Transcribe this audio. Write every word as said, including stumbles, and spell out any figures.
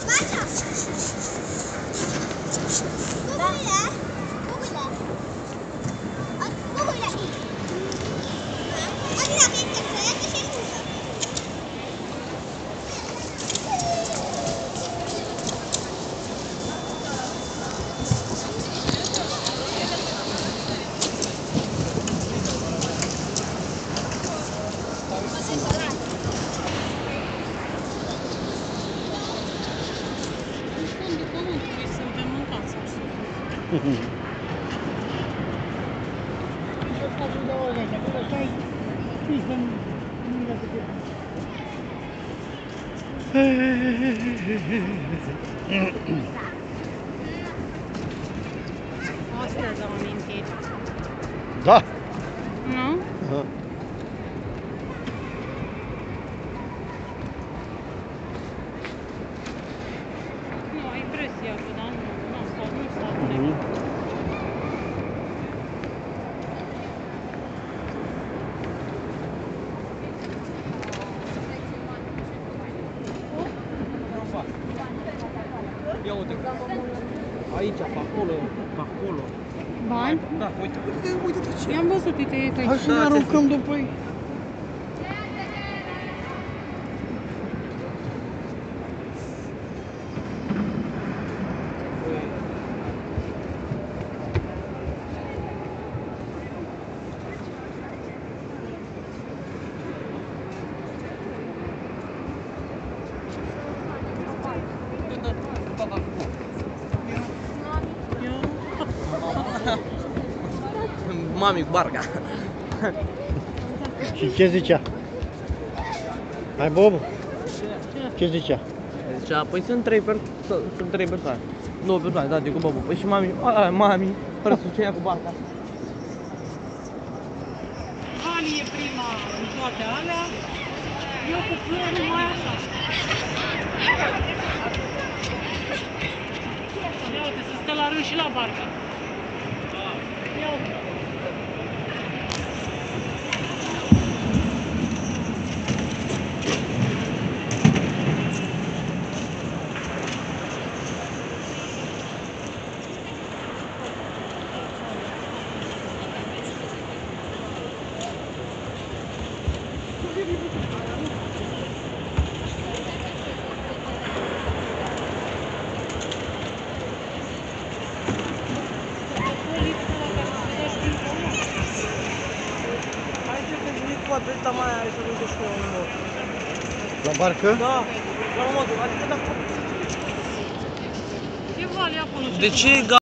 Astea dau amintiri. Da. Nu? Da. Nu, ai impresia că, da? Nu, nu stau, nu stau. Mhm. Ia uite, aici, pe acolo, pe acolo. Bani? Da, uite, uite, uite de ce. I-am văzut, uite, uite. Hai să ne aruncăm după ei. Mami cu barca. Și ce zicea? Hai, Bobu? Ce zicea? Zicea, păi sunt trei, per sunt trei persoane. Două persoane, da, de cu Bobu. Păi și mami, a, mami, fără să ce ia cu barca. Ani e prima în toate alea. Eu cu florul mai așa. Ia uite, să stă la rând și la barca. Ia uite. Poate ăsta mai are să duce și eu. La barcă? Da, la modul, adică dacă... E vale acolo. De ce